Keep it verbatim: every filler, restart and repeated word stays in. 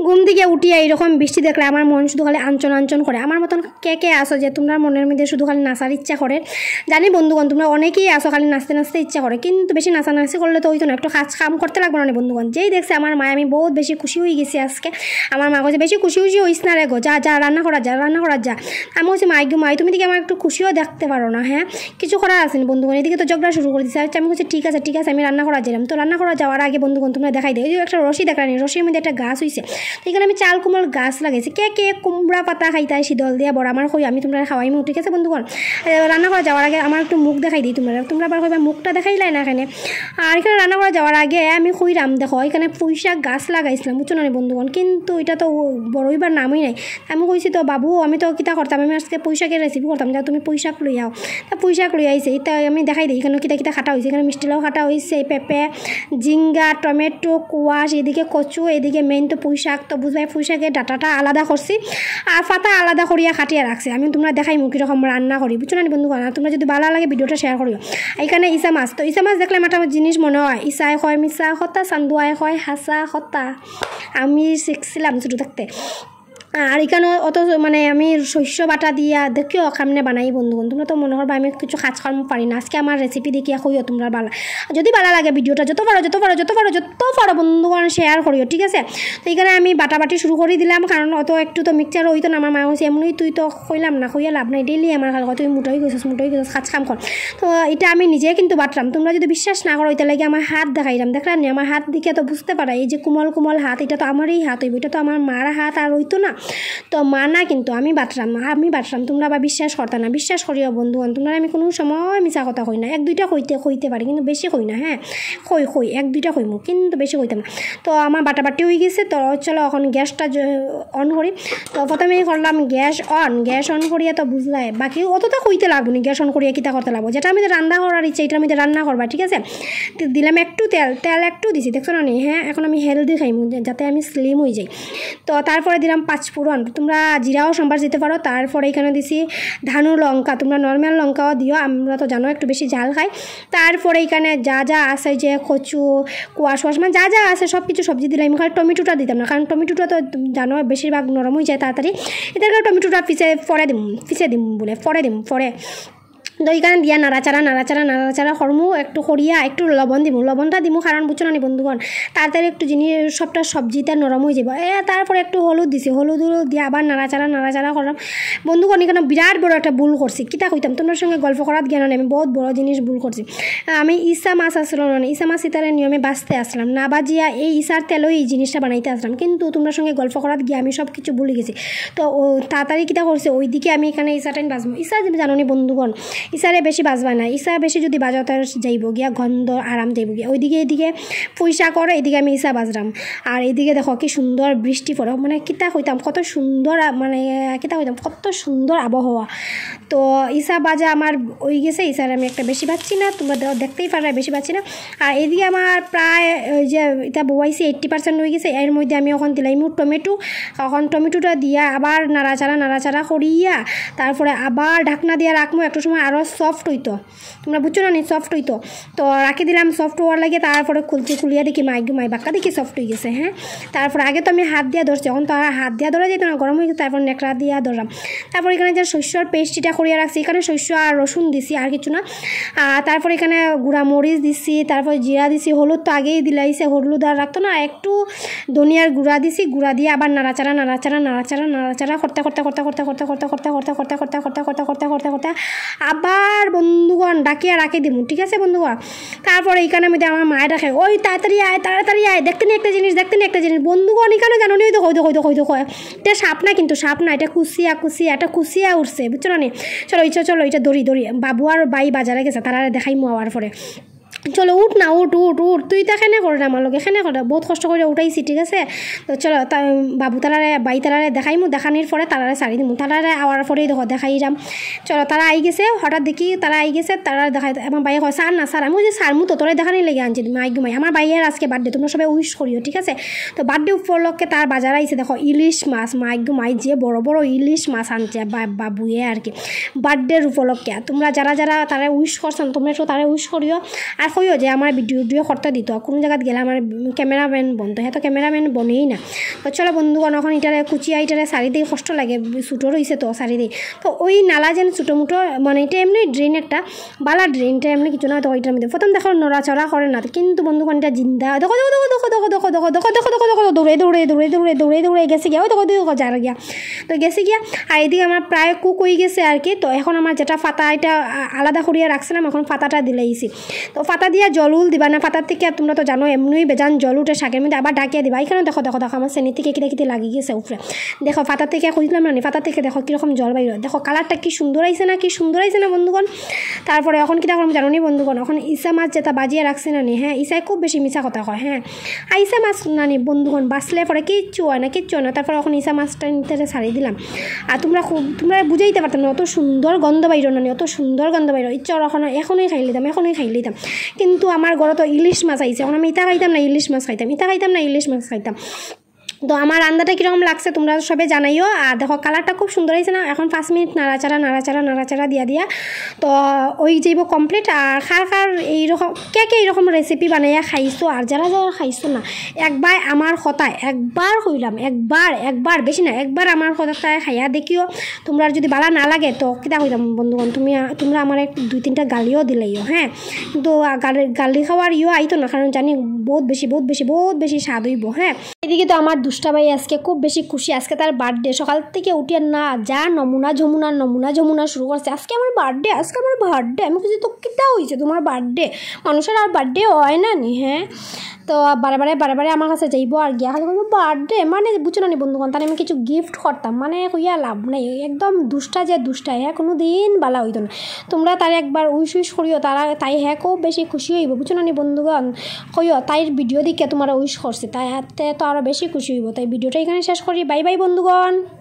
ঘুম থেকে উঠিয়ে এইরকম বৃষ্টি দেখলে আমার মন শুধু খালি আঞ্চন আঞ্চন করে। আমার মতন কে কে আসো যে তোমরা মনের মধ্যে শুধু খালি নাচার ইচ্ছা করে? জানি বন্ধুগণ তোমরা অনেকেই আসো খালি নাচতে নাচতে ইচ্ছা করে, কিন্তু বেশি নাচানাচি করলে তো ওই তো না, একটু কাজ কাম করতে লাগবে না বন্ধুগণ। যেই দেখছে আমার মা, আমি বহুত বেশি খুশি হয়ে গেছি আজকে। আমার মা বলছে বেশি খুশি খুশি হইস না রে গো, যা যা রান্না করা যা রান্না করা যা। আমি বলছি মাই গো মাই, তুমি দিকে আমার একটু খুশিও দেখতে পারো না? হ্যাঁ, কিছু করার আসেনি বন্ধুগণ। এদিকে তো ঝগড়া শুরু করে দিচ্ছে। আচ্ছা আমি বলছি ঠিক আছে ঠিক আছে, আমি রান্না করা যাইলাম। তো রান্না করা যাওয়ার আগে বন্ধুগণ তোমরা দেখাই দেয়, ওই যে একটা রশি দেখানি, রশির মধ্যে একটা গাছ হয়েছে। তো এখানে আমি চাল কুমড় গাছ লাগাইছি। কে কে কুমড়া পাতা খাইতাই শীতল দিয়ে বড় আমার কই, আমি তোমরা খাওয়াইমু, ঠিক আছে বন্ধুগণ। রান্না করা যাওয়ার আগে আমার একটু মুখ দেখাই দিই তোমরা, তোমরা আবার কইবা মুখটা দেখাইলাই না এখানে। আর এখানে রান্না করা যাওয়ার আগে আমি কইরাম দেখো এখানে পুঁইশাক গাছ লাগাইছিলাম, বুঝছো না বন্ধুগণ, কিন্তু এটা তো বড়ইবার নামই নাই। আমি কইছি তো বাবু আমি তো কিতা করতাম, আমি আজকে পুঁইশাকের রেসিপি করতাম, যা তুমি পুঁইশাক লই আও। তা পুঁইশাক লই আইছে, এটা আমি দেখাই দিই এখানে কিতা কিতা কাটা হয়েছে। এখানে মিষ্টি লাউ কাটা হয়েছে, পেঁপে, জিঙ্গা, টমেটো, কোয়াশ, এদিকে কচু, এদিকে মেইন তো পুঁইশাক। তো বুঝবাই পুঁইশাকের ডাটাটা আলাদা করছি আর পাতা আলাদা করিয়া কাটিয়ে রাখছি। আমি তোমরা দেখাই মুখ কীরকম রান্না করি, বুঝছো না বন্ধুগণ। আর তোমরা যদি ভালো লাগে ভিডিওটা শেয়ার করিও। এখানে ইসা মাছ, তো ইসা মাছ দেখলে একটা জিনিস মনে হয়, ইসাই হয় মিশা হতা, চান্দুয়াই হয় হাসা হতা। আমি শিখছিলাম ছোটো থাকতে। আর এখানে অত মানে আমি শস্য বাটা দিয়া দেখিও সামনে বানাই বন্ধুগণ। তোমরা তো মনে করবা আমি কিছু কাজ কর্ম পারি না। আজকে আমার রেসিপি দেখিয়া কইও তোমরা ভালো, যদি ভালো লাগে ভিডিওটা যত পারো যত পারো যত পারো যত পারো বন্ধুগণ শেয়ার করিও, ঠিক আছে। তো এখানে আমি বাটাবাটি শুরু করে দিলাম, কারণ অত একটু তো মিক্সচার হইতো না। আমার মা হয়েছে এমনি তুই তো কইলাম না, কইয়া লাভ নাই, ডেলি আমার খাল তুই মুটোই গেছিস মুটোই গেছিস কাজ কাম কর। তো এটা আমি নিজে কিন্তু বাটলাম। তোমরা যদি বিশ্বাস না করো, এটা লাগে আমার হাত দেখাইলাম, দেখলাম নি আমার হাত দিকে তো বুঝতে পারা, এই যে কোমল কোমল হাত, এটা তো আমারই হাত হইব, এটা তো আমার মার হাত আর হইতো না। তো মা না কিন্তু আমি বাটলাম, আমি বাটলাম, তোমরা বা বিশ্বাস করতে না, বিশ্বাস করিও বন্ধুগণ। তোমরা আমি কোনো সময় মিছা কথা কই না, এক দুইটা কইতে কইতে পারি কিন্তু বেশি কই না। হ্যাঁ কই কই এক দুইটা কইমু, কিন্তু বেশি কইতাম না। তো আমার বাটাবাটি হয়ে গেছে। তো চলো এখন গ্যাসটা অন করি। তো প্রথমেই করলাম গ্যাস অন, গ্যাস অন করিয়া তো বুঝলাই বাকি অতটা কইতে লাগবো না, গ্যাস অন করিয়া কিতা করতে লাগবো, যেটা আমি রান্না করার ইচ্ছা এটার মধ্যে রান্না করবা, ঠিক আছে। দিলাম একটু তেল, তেল একটু দিছি, দেখছো না নি। হ্যাঁ এখন আমি হেলদি খাইমু যাতে আমি স্লিম হয়ে যাই। তো তারপরে দিলাম পাঁচফোড়ন, তোমরা জিরাও সম্বার দিতে পারো। তারপরে এখানে দিছি ধানু লঙ্কা, তোমরা নর্মাল লঙ্কাও দিও, আমরা তো জানো একটু বেশি ঝাল খাই। তারপরে এখানে যা যা আছে যে কচু, কোয়াশ ওয়াশ মানে যা যা আছে সব কিছু সবজি দিলাম। খালি টমেটোটা দিতাম না, কারণ টমেটোটা তো জানো বেশিরভাগ নরম হয়ে যায় তাড়াতাড়ি। এদেরকে টমেটোটা পিছে পরে দিম পিছে দিম বলে পরে দিম পরে। তো এইখানে দিয়া নাড়াচাড়া নাড়াচাড়া নাড়াচাড়া করমু, একটু করিয়া একটু লবণ দিমু, লবণটা দিমু কারণ বুঝছো না বন্ধুগণ তাড়াতাড়ি একটু জিনিস সবটা সবজিটা নরম হয়ে যাব। এ তারপরে একটু হলুদ দিছি, হলুদ দিয়ে আবার নাড়াচাড়া নাড়াচাড়া করলাম বন্ধুগণ। এখানে বিরাট বড় একটা ভুল করছি, কিতা কইতাম তোমার সঙ্গে গল্প করার জ্ঞান নেই, আমি বহুত বড় জিনিস ভুল করছি। আমি ইসা মাছ আসলো না, ইসা মাছ ইতারে নিয়মে বাঁচতে আসলাম না, বাজিয়া এই ইসার তেলও এই জিনিসটা বানাইতে আসলাম, কিন্তু তোমার সঙ্গে গল্প করার গিয়ে আমি সব কিছু ভুলে গেছি। তো ও তাড়াতাড়ি কিতা করছে ওইদিকে আমি এখানে ইসাটাই বাজবো। ইসা জানো নি বন্ধুগণ, ইসারে বেশি বাজবা না, ইসা বেশি যদি বাজাও তার যাইব গিয়া গন্ধ আরাম যাইব গিয়া। ওইদিকে এদিকে পয়সা করে, এদিকে আমি ইসা বাজলাম। আর এদিকে দেখো কি সুন্দর বৃষ্টি পড়ে, মানে কিতা কইতাম কত সুন্দর, মানে কিতা কইতাম কত সুন্দর আবহাওয়া। তো ইসা বাজা আমার ওই গেছে, ইসার আমি একটা বেশি বাজছি না, তোমরা দেখতেই পারো বেশি বাজছি না। আর এদিকে আমার প্রায় ওই যে এটা বয়াইছি এইট্টি পার্সেন্ট হয়ে গেছে। এর মধ্যে আমি এখন দিলাম টমেটো, এখন টমেটোটা দিয়া আবার নাড়াচাড়া নাড়াচাড়া করিয়া তারপরে আবার ঢাকনা দিয়া রাখবো, একটু সময় আরও সফট হইতো, তোমরা বুঝছো না নি সফট হইতো। তো রাখি দিলাম সফট হওয়ার লাগে। তারপরে খুলছি, খুলিয়া দেখি মাই মাই বাক্কা দেখি সফট হয়ে গেছে। হ্যাঁ তারপরে আগে তো আমি হাত দিয়া ধরছি, এখন তো আর হাত দিয়া ধরা যেত না, গরম হয়ে গেছে, তারপর নেকড়া দিয়া ধরলাম। তারপর এখানে যে শস্যর পেস্টটা করিয়া রাখছি, এখানে শস্য আর রসুন দিছি আর কিছু না। আর তারপর এখানে গুঁড়া মরিচ দিছি, তারপর জিরা দিছি, হলুদ তো আগেই দিলাইছে, হলুদ আর রাখতো না, একটু ধনিয়ার গুঁড়া দিছি, গুঁড়া দিয়ে আবার নাড়াচাড়া নাড়াচাড়া নাড়াচাড়া নাড়াচাড়া করতে করতে করতে করতে করতে করতে করতে করতে করতে করতে করতে করতে করতে করতে করতে আবার বন্ধুগণ ডাকিয়া রাখি দিব, ঠিক আছে বন্ধুগণ। তারপরে এইখানে মধ্যে আমার মায়ের রাখে ওই তাড়াতাড়ি আয় তাড়াতাড়ি আয়, দেখতে নি একটা জিনিস দেখতে নি একটা জিনিস বন্ধুগণ। এখানে জানো নি তো হইতো হইতো হইতো হয়, এটা সাপ না কিন্তু সাপ না, এটা কুসিয়া কুসিয়া এটা কুসিয়া উঠছে, বুঝছো না নি। চলো ইচ্ছা চলো এটা দড়ি দড়ি, বাবু আর বাই বাজারে গেছে, তারা দেখাই মোয়ার পরে চলো উঠ না উঠ উঠ উঠ, তুই তা খেনে করে আমার লগে খেনে করে, বহুত কষ্ট করে উঠাইছি, ঠিক আছে। তো চলো তা বাবু তারারে বাই তারারে দেখাইমু, দেখানির পরে তারারে সারি দিমু, তারারে আওয়ার পরেই দেখো দেখাই যাম। চলো তারা আই গেছে, হঠাৎ দেখি তারা আই গেছে, তারা দেখাই আমার বাইয়ে কয় সার না সার, আমি যে সার মু তো তোরে দেখানি লেগে আনছি মাই গুমাই। আমার বাইয়ের আজকে বার্থডে, তোমরা সবাই উইশ করিও, ঠিক আছে। তো বার্থডে উপলক্ষে তার বাজার আইছে, দেখো ইলিশ মাছ, মাই গুমাই যে বড় বড় ইলিশ মাছ আনছে বাবুয়ে আর কি বার্থডের উপলক্ষে। তোমরা যারা যারা তারা উইশ করছেন তোমরা একটু তারা উইশ করিও। আর কইও যে আমার ভিডিও ভিডিও করতে দিত কোনো জায়গাত গেলে আমার ক্যামেরাম্যান বন্ধ হ্যাঁ তো ক্যামেরাম্যান বনেই না তো চলো বন্ধুগণ এখন এটারে কুচিয়া এটারে শাড়ি দিয়ে কষ্ট লাগে ছোটো রয়েছে তো শাড়ি দিয়ে তো ওই নালা যেন ছোটো মুটো মানে এটা এমনি ড্রেন একটা বালা ড্রেনটা এমনি কিছু না তো ওইটার মধ্যে প্রথম দেখো নড়াচড়া করে না কিন্তু বন্ধুগণ এটা জিন্দা দেখো দেখো দেখো দেখো দেখো দেখো দেখো দেখো দেখো দেখো দেখো দৌড়ে দৌড়ে দৌড়ে দৌড়ে দৌড়ে দৌড়ে গেছে গিয়া ওই দেখো দেখো যার গিয়া তো গেছে গিয়া আর এদিকে আমার প্রায় কুক হয়ে গেছে আর কি তো এখন আমার যেটা ফাতা এটা আলাদা করিয়া রাখছিলাম এখন ফাতাটা দিলেইছি তো ফাতা দিয়া জল উল দিবা না ফাতার থেকে তোমরা তো জানো এমনি বেজান জল উঠে শাকের মধ্যে আবার ডাকিয়ে দিবা এখানে দেখো দেখো দেখো আমার চেনি থেকে কিতে কিতে লাগি গেছে উপরে দেখো ফাতার থেকে খুঁজলাম না ফাতার থেকে দেখো কীরকম জল বাইর দেখো কালারটা কি সুন্দর আইছে না কি সুন্দর আইছে না বন্ধুগণ তারপরে এখন কী দেখলাম জানো নি বন্ধুগণ এখন ইসা মাছ যেটা বাজিয়ে রাখছে না নি হ্যাঁ ইসাই খুব বেশি মিছা কথা কয় হ্যাঁ আইসা মাছ নানি বন্ধুগণ বাঁচলে পরে কিচ্ছু হয় না কিচ্ছু হয় না তারপরে এখন ইসা মাছটা নিতে ছাড়ি দিলাম আর তোমরা খুব তোমরা বুঝাইতে পারতাম না অত সুন্দর গন্ধ বাইর না অত সুন্দর গন্ধ বাইর ইচ্ছা এখন এখনই খাই লিতাম এখনই খাই লিতাম কিন্তু আমার ঘরে তো ইলিশ মাছ আইছে এখন আমি ইতা খাইতাম না ইলিশ মাছ খাইতাম ইতা খাইতাম না ইলিশ মাছ খাইতাম তো আমার রান্নাটা কীরকম লাগছে তোমরা সবে জানাইও আর দেখো কালারটা খুব সুন্দর হয়েছে না এখন পাঁচ মিনিট নাড়াচাড়া নাড়াচাড়া নাড়াচাড়া দিয়া দিয়া তো ওই যাইব কমপ্লিট আর খার খার এইরকম কে কে এইরকম রেসিপি বানাইয়া খাইছো আর যারা যারা খাইছো না একবার আমার কথায় একবার হইলাম একবার একবার বেশি না একবার আমার কথায় খাইয়া দেখিও তোমরা যদি ভালো না লাগে তো কিতা হইলাম বন্ধুগণ তুমি তোমরা আমার এক দুই তিনটা গালিও দিলেইও হ্যাঁ কিন্তু গালি গালি খাওয়ার ইও আইতো না কারণ জানি বহুত বেশি বহুত বেশি বহুত বেশি স্বাদ হইব হ্যাঁ এদিকে তো আমার দুষ্টা ভাই আজকে খুব বেশি খুশি আজকে তার বার্থডে সকাল থেকে উঠিয়ে না যা নমুনা যমুনা নমুনা যমুনা শুরু করছে আজকে আমার বার্থডে আজকে আমার বার্থডে আমি খুঁজি তো কিটা হয়েছে তোমার বার্থডে মানুষের আর বার্থডে হয় না নি হ্যাঁ তো বারে বারে বারে বারে আমার কাছে যাইব আর গিয়া খালি বলবো বার্থডে মানে বুঝছো না নি বন্ধুগণ তার আমি কিছু গিফট করতাম মানে হইয়া লাভ নেই একদম দুষ্টা যে দুষ্টা হ্যাঁ কোনো দিন বালা হইতো না তোমরা তার একবার উইশ উইশ করিও তারা তাই হ্যাঁ খুব বেশি খুশি হইব বুঝছো না নি বন্ধুগণ কইও তাইর ভিডিও দিকে তোমরা উইশ করছে তাই হাতে তো আরও বেশি খুশি হইব তাই ভিডিওটা এখানে শেষ করি বাই বাই বন্ধুগণ।